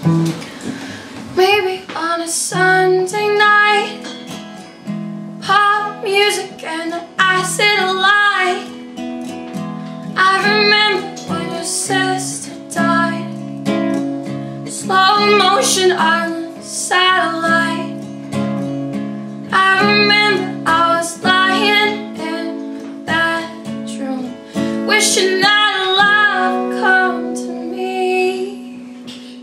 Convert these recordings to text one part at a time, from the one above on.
Maybe on a Sunday night, pop music and the acid light. I remember when your sister died, slow motion on the satellite. I remember I was lying in my bedroom, wishing that love would come to me.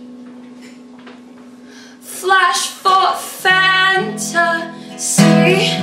Flash for fantasy.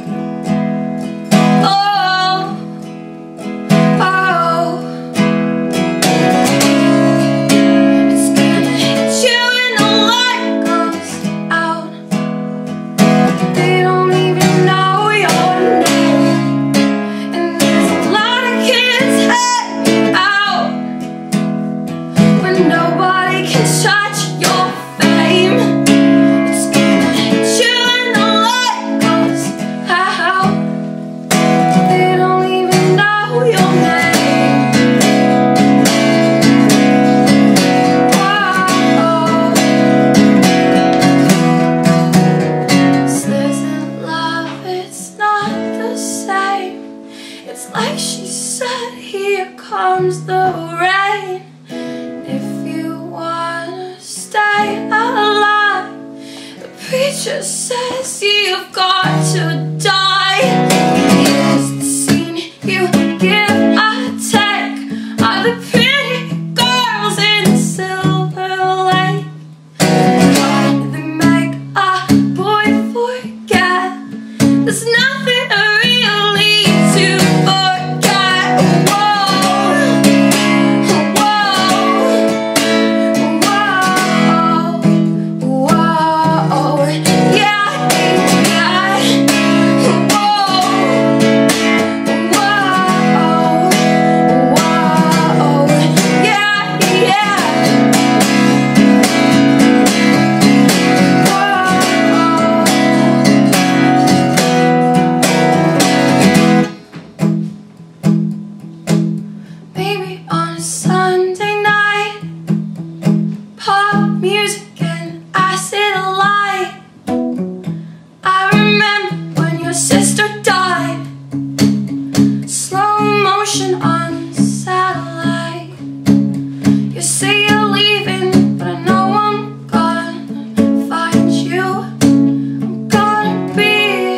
Nobody can touch your fame. It's gonna hit you when the light goes out. They don't even know your name. Whoa. This isn't love, it's not the same. It's like she said, here comes the rain. If you wanna stay alive, the preacher says you've got to die. Here's the scene you give a take of the pretty girls in Silver Lake. They make a boy forget there's nothing really to forget. Sunday night, pop music and acid light. I remember when your sister died, slow motion on the satellite. You say you're leaving, but I know I'm gonna find you. I'm gonna be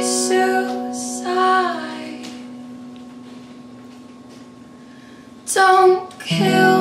suicide. Don't kill